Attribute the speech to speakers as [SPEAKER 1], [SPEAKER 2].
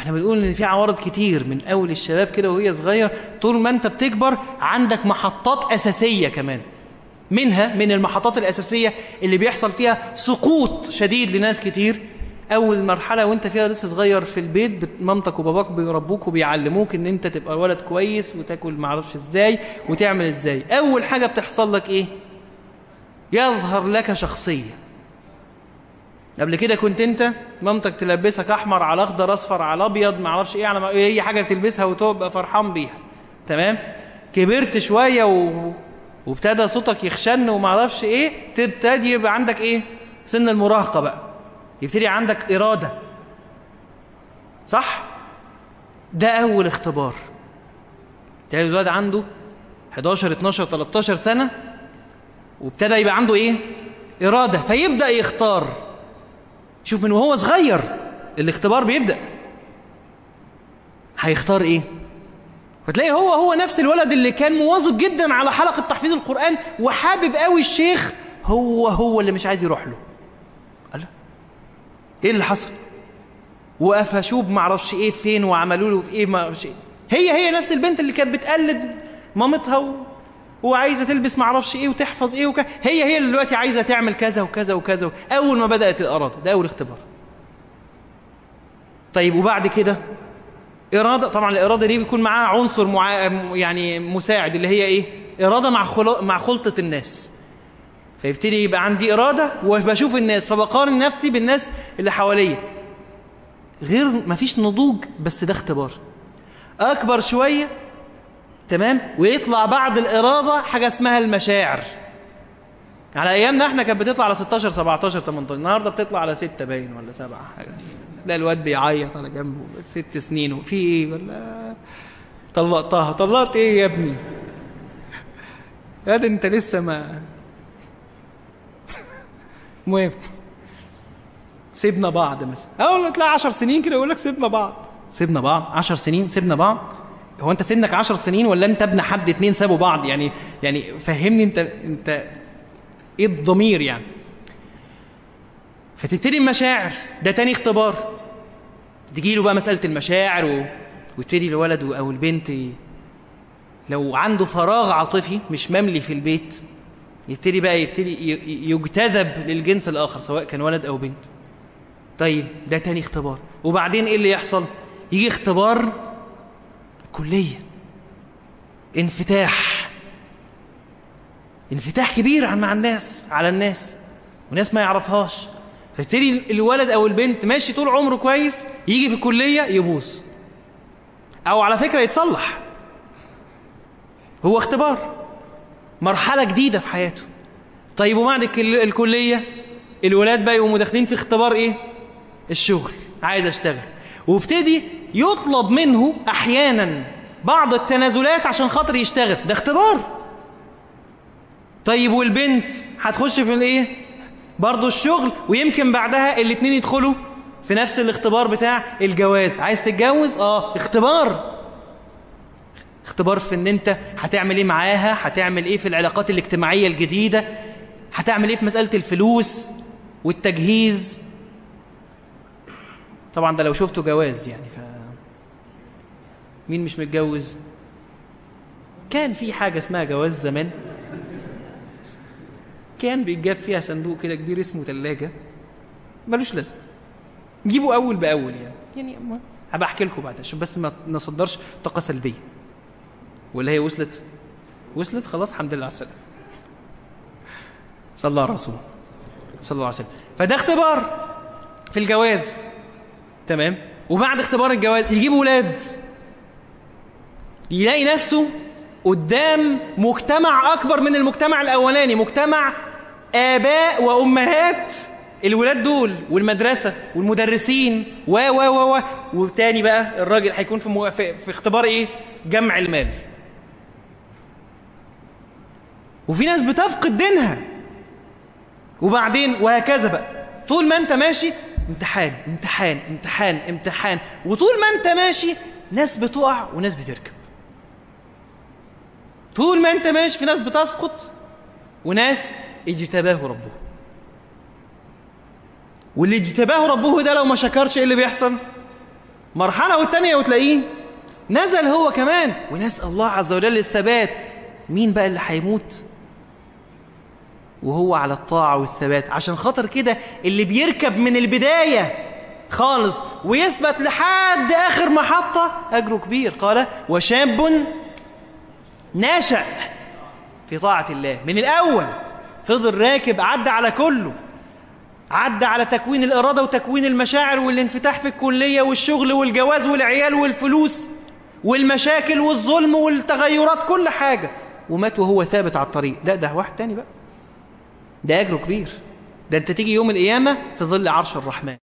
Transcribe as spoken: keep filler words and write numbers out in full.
[SPEAKER 1] احنا بنقول ان في عوارض كتير من اول الشباب كده وهي صغير، طول ما انت بتكبر عندك محطات اساسيه كمان، منها من المحطات الاساسيه اللي بيحصل فيها سقوط شديد لناس كتير. اول مرحله وانت فيها لسه صغير في البيت، مامتك وباباك بيربوك وبيعلموك ان انت تبقى ولد كويس وتاكل معرفش ازاي وتعمل ازاي. اول حاجه بتحصل لك ايه؟ يظهر لك شخصيه. قبل كده كنت انت مامتك تلبسك احمر على اخضر اصفر على ابيض معرفش ايه، على اي حاجه تلبسها وتبقى فرحان بيها، تمام. كبرت شويه و... وابتدى صوتك يخشن ومعرفش ايه، تبتدي يبقى عندك ايه؟ سن المراهقه بقى، يبتدي عندك اراده، صح؟ ده اول اختبار. تلاقي الولد عنده حداشر اتناشر تلتاشر سنه وابتدى يبقى عنده ايه؟ اراده، فيبدا يختار. شوف من وهو صغير الاختبار بيبدأ، هيختار ايه؟ فتلاقي هو هو نفس الولد اللي كان مواظب جدا على حلقة تحفيظ القرآن وحابب قوي الشيخ، هو هو اللي مش عايز يروح له. قال ايه اللي حصل؟ وقفشوه معرفش ايه فين وعملوا له في ايه معرفش ايه. هي هي نفس البنت اللي كانت بتقلد مامتها و... وعايزه تلبس معرفش ايه وتحفظ ايه وك... هي هي اللي دلوقتي عايزه تعمل كذا وكذا وكذا. اول ما بدات الاراده، ده اول اختبار. طيب وبعد كده اراده، طبعا الاراده دي بيكون معاها عنصر مع... يعني مساعد، اللي هي ايه؟ اراده مع خل... مع خلطه الناس. فيبتدي يبقى عندي اراده وبشوف الناس فبقارن نفسي بالناس اللي حواليا. غير مفيش نضوج، بس ده اختبار. اكبر شويه، تمام، ويطلع بعد الإرادة حاجة اسمها المشاعر. على أيامنا احنا كانت بتطلع على ستاشر سبعتاشر تمنتاشر، النهاردة بتطلع على ستة باين ولا سبعة حاجة. لا الواد بيعيط على جنبه ست سنين وفي ايه ولا طلقتها. طلقت ايه يا ابني؟ يا ده انت لسه ما المهم سيبنا بعض مثلا، اول تلاقي عشر سنين كده يقول لك سيبنا بعض. سيبنا بعض عشر سنين، سيبنا بعض. هو انت سنك عشر سنين ولا انت ابن حد اتنين سابوا بعض؟ يعني يعني فهمني انت انت ايه الضمير يعني؟ فتبتدي المشاعر، ده تاني اختبار. تجي له بقى مسألة المشاعر و... ويبتدي الولد او البنت لو عنده فراغ عاطفي مش مملي في البيت، يبتدي بقى يبتدي يجتذب للجنس الاخر سواء كان ولد او بنت. طيب ده تاني اختبار. وبعدين ايه اللي يحصل؟ يجي اختبار كلية، انفتاح، انفتاح كبير عن مع الناس، على الناس وناس ما يعرفهاش. فبتدي الولد او البنت ماشي طول عمره كويس، يجي في الكلية يبوظ، او على فكرة يتصلح. هو اختبار، مرحلة جديدة في حياته. طيب وبعد الكلية الولاد بقى يقوموا داخلين في اختبار ايه؟ الشغل، عايز اشتغل، وابتدي يطلب منه احيانا بعض التنازلات عشان خاطر يشتغل، ده اختبار. طيب والبنت هتخش في الايه؟ برضه الشغل، ويمكن بعدها الاثنين يدخلوا في نفس الاختبار بتاع الجواز. عايز تتجوز؟ اه اختبار. اختبار في ان انت هتعمل ايه معاها، هتعمل ايه في العلاقات الاجتماعية الجديدة، هتعمل ايه في مسألة الفلوس والتجهيز. طبعا ده لو شفته جواز يعني. ف مين مش متجوز؟ كان في حاجة اسمها جواز زمان، كان بيتجاب فيها صندوق كده كبير اسمه ثلاجة، ملوش لازمة، جيبوا أول بأول يعني. يعني هبقى أحكي لكم بعد عشان بس ما نصدرش طاقة سلبية. ولا هي وصلت؟ وصلت خلاص، الحمد لله على السلامة. صلى الله على الرسول صلى الله عليه وسلم. فده اختبار في الجواز، تمام. وبعد اختبار الجواز يجيب ولاد، يلاقي نفسه قدام مجتمع أكبر من المجتمع الأولاني، مجتمع آباء وأمهات الولاد دول والمدرسة والمدرسين و و و و وتاني بقى الراجل هيكون في, مو... في في اختبار إيه؟ جمع المال. وفي ناس بتفقد دينها. وبعدين وهكذا بقى، طول ما أنت ماشي امتحان امتحان امتحان امتحان، وطول ما أنت ماشي ناس بتقع وناس بتركب. طول ما أنت ماشي في ناس بتسقط وناس اجتباه ربه. واللي اجتباه ربه ده لو ما شكرش ايه اللي بيحصل؟ مرحلة والتانية وتلاقيه نزل هو كمان. ونسأل الله عز وجل الثبات. مين بقى اللي هيموت وهو على الطاعة والثبات؟ عشان خاطر كده اللي بيركب من البداية خالص ويثبت لحد آخر محطة أجره كبير. قال وشاب ناشأ في طاعة الله من الأول، فضل راكب، عدى على كله، عدى على تكوين الإرادة وتكوين المشاعر والانفتاح في الكلية والشغل والجواز والعيال والفلوس والمشاكل والظلم والتغيرات، كل حاجة، ومات وهو ثابت على الطريق. لا ده واحد تاني بقى، ده أجره كبير، ده أنت تيجي يوم القيامة في ظل عرش الرحمن.